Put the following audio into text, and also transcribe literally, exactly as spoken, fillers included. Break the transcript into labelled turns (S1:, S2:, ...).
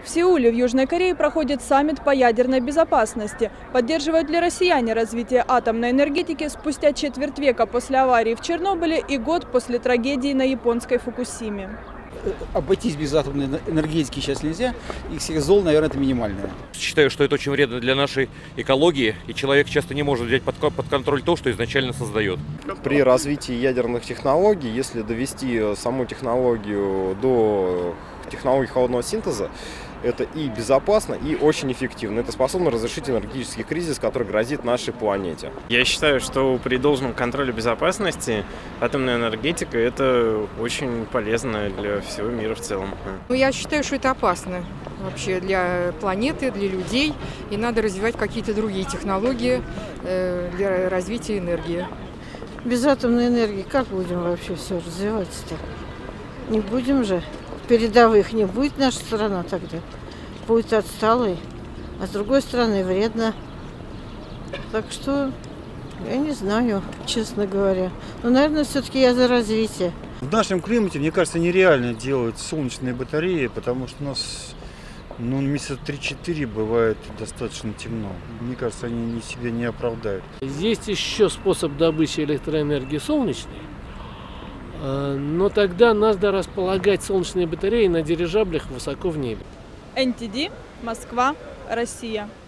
S1: Сеуле в Южной Корее проходит саммит по ядерной безопасности. Поддерживают ли россияне развитие атомной энергетики спустя четверть века после аварии в Чернобыле и год после трагедии на японской Фукусиме?
S2: Обойтись без атомной энергетики сейчас нельзя, и всех зол, наверное, это минимальное.
S3: Считаю, что это очень вредно для нашей экологии, и человек часто не может взять под, под контроль то, что изначально создает.
S4: При развитии ядерных технологий, если довести саму технологию до технологий холодного синтеза, это и безопасно, и очень эффективно. Это способно разрешить энергетический кризис, который грозит нашей планете.
S5: Я считаю, что при должном контроле безопасности атомная энергетика – это очень полезно для всего мира в целом.
S6: Ну, я считаю, что это опасно вообще для планеты, для людей. И надо развивать какие-то другие технологии для развития энергии.
S7: Без атомной энергии как будем вообще все развиваться-то? Не будем же. Передовых не будет наша страна тогда. Будет отсталой, а с другой стороны вредно. Так что я не знаю, честно говоря. Но, наверное, все-таки я за развитие.
S8: В нашем климате, мне кажется, нереально делать солнечные батареи, потому что у нас ну, месяца три-четыре бывает достаточно темно. Мне кажется, они себя не оправдают.
S9: Есть еще способ добычи электроэнергии солнечной. Но тогда надо располагать солнечные батареи на дирижаблях высоко в небе.
S1: эн ти ди, Москва, Россия.